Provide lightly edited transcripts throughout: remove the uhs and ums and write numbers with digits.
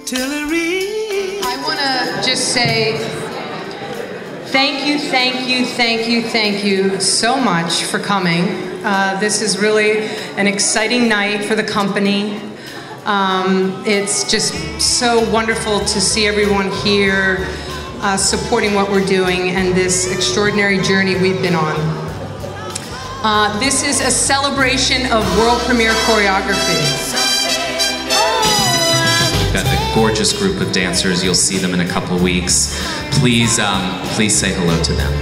Tillery. I want to just say thank you so much for coming. This is really an exciting night for the company. It's just so wonderful to see everyone here supporting what we're doing and this extraordinary journey we've been on. This is a celebration of world premiere choreography. We've got a gorgeous group of dancers. You'll see them in a couple weeks. Please say hello to them.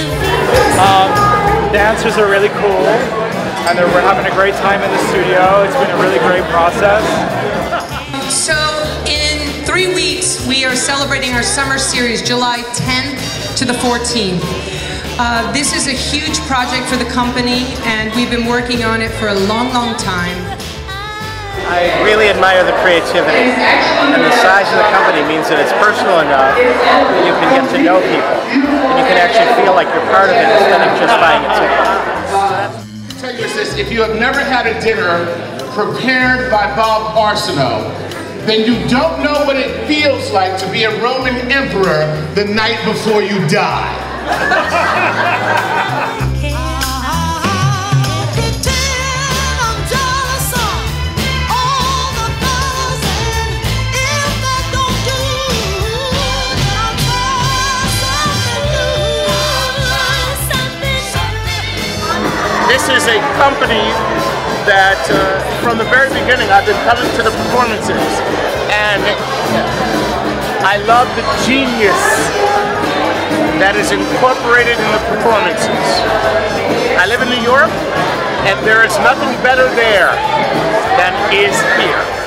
Dancers are really cool, and we're having a great time in the studio. It's been a really great process. So in 3 weeks, we are celebrating our summer series, July 10th to the 14th. This is a huge project for the company, and we've been working on it for a long, long time. I really admire the creativity, and the size of the company means that it's personal enough that you can get to know people, and you can actually feel like you're part of it instead of just buying a ticket. I'll tell you this, if you have never had a dinner prepared by Bob Arsenault, then you don't know what it feels like to be a Roman emperor the night before you die. This is a company that, from the very beginning, I've been coming to the performances, and I love the genius that is incorporated in the performances. I live in New York, and there is nothing better there than is here.